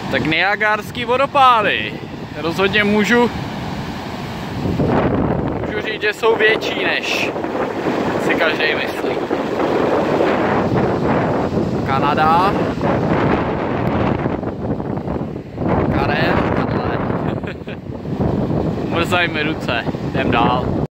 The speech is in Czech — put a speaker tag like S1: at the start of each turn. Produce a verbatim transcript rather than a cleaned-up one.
S1: Tak Niagarský vodopády. Rozhodně můžu, můžu říct, že jsou větší, než si každý myslí. Kanada. Karel, takhle. Mrzaj mi ruce, jdem dál.